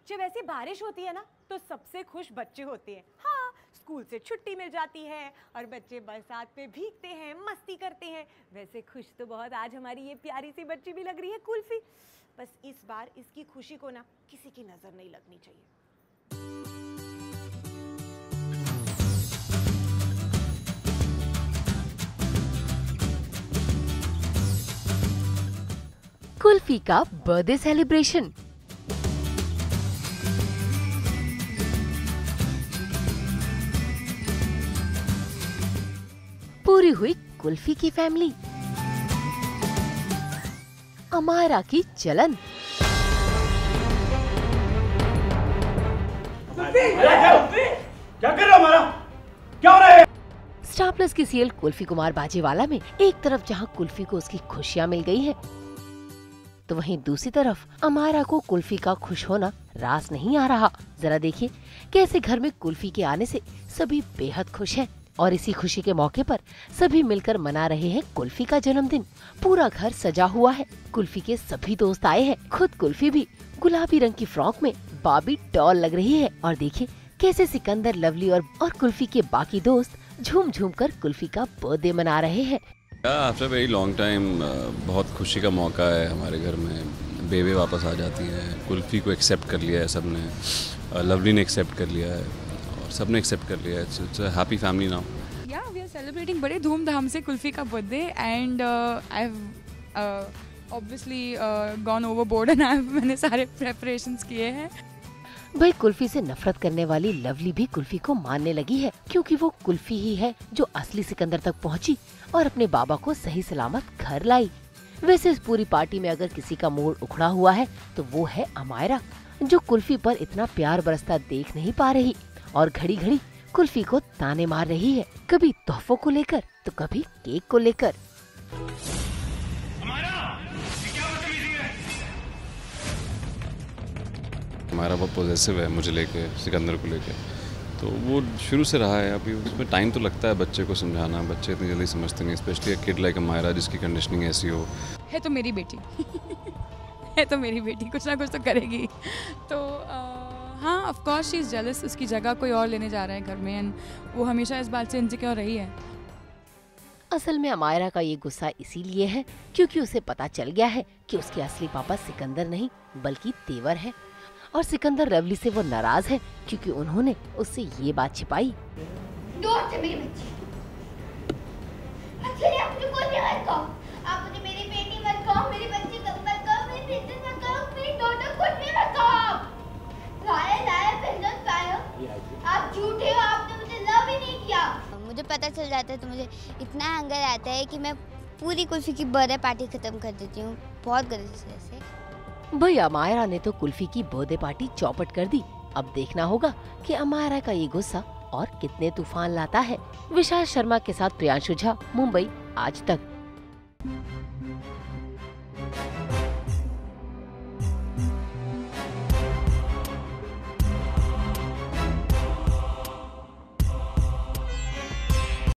जब ऐसी बारिश होती है ना तो सबसे खुश बच्चे होते हैं। हाँ, स्कूल से छुट्टी मिल जाती है और बच्चे बरसात में भीगते हैं, मस्ती करते हैं। वैसे खुश तो बहुत आज हमारी ये प्यारी सी बच्ची भी लग रही है कुल्फी। बस इस बार इसकी खुशी को ना किसी की नजर नहीं लगनी चाहिए। कुल्फी का बर्थडे सेलिब्रेशन। पूरी हुई कुल्फी की फैमिली। अमायरा की चलन। क्या कर रहा है हमारा? क्या हो रहा है? स्टार प्लस की सीरियल कुल्फी कुमार बाजीवाला में एक तरफ जहां कुल्फी को उसकी खुशियां मिल गई हैं, तो वहीं दूसरी तरफ अमायरा को कुल्फी का खुश होना रास नहीं आ रहा। जरा देखिए कैसे घर में कुल्फी के आने से सभी बेहद खुश हैं और इसी खुशी के मौके पर सभी मिलकर मना रहे हैं कुल्फी का जन्मदिन। पूरा घर सजा हुआ है, कुल्फी के सभी दोस्त आए हैं, खुद कुल्फी भी गुलाबी रंग की फ्रॉक में बाबी डॉल लग रही है। और देखिए कैसे सिकंदर, लवली और कुल्फी के बाकी दोस्त झूम झूम कर कुल्फी का बर्थडे मना रहे हैं। आफ्टर वेरी लॉन्ग टाइम बहुत खुशी का मौका है हमारे घर में। बेबे वापस आ जाती है, कुल्फी को एक्सेप्ट कर लिया है सबने, लवली ने एक्सेप्ट कर लिया है और सबने एक्सेप्ट कर लिया है। It's a happy family now. Yeah we are celebrating बड़े धूमधाम से कुल्फी का birthday and I have obviously gone overboard and मैंने सारे प्रेपरेशंस किए हैं। भाई कुल्फी से नफरत करने वाली लवली भी कुल्फी को मानने लगी है, क्योंकि वो कुल्फी ही है जो असली सिकंदर तक पहुंची और अपने बाबा को सही सलामत घर लाई। वैसे इस पूरी पार्टी में अगर किसी का मूड उखड़ा हुआ है तो वो है अमायरा, जो कुल्फी पर इतना प्यार बरसता देख नहीं पा रही और घड़ी घड़ी कुल्फी को ताने मार रही है, कभी तोहफों को लेकर तो कभी केक को लेकर। हमारा बहुत पॉजिटिव है मुझे लेके, सिकंदर को लेके, तो वो शुरू से रहा है। अभी उसमें टाइम तो लगता है बच्चे को समझाना, बच्चे इतनी जल्दी समझते नहीं, स्पेशली किड लाइक अमायरा जिसकी कंडीशनिंग ऐसी हो। है तो मेरी बेटी है तो मेरी बेटी, कुछ ना कुछ तो करेगी। तो हाँ, of course she is jealous, उसकी जगह कोई और लेने जा रहा है घर में एंड वो हमेशा इस बात से इनसिक्योर रही है। असल में अमायरा का ये गुस्सा इसीलिए है क्योंकि उसे पता चल गया है कि उसके असली पापा सिकंदर नहीं बल्कि तेवर है, और सिकंदर लवली से वो नाराज है क्योंकि उन्होंने उससे ये बात छिपाई। दोस्त है मेरी बच्ची। अच्छा नहीं, आप मुझे कोई भी मत कहो, आप मुझे मेरी बेटी मत कहो, मेरी बच्ची मत कहो, मेरी प्रिंसेस मत कहो, मेरी डॉटर कुछ भी मत कहो। लाया पिंजन पायो, आप झूठे हो, आपने मुझे लव ही नहीं किया। मुझे पता चल जाता है तो मुझे इतना हंगर आता है कि मैं पूरी कुल्फी की बर्थडे पार्टी खत्म कर देती हूँ, बहुत गलत से। भाई अमायरा ने तो कुल्फी की बर्थडे पार्टी चौपट कर दी। अब देखना होगा कि अमायरा का ये गुस्सा और कितने तूफान लाता है। विशाल शर्मा के साथ प्रियांशु झा, मुंबई आज तक।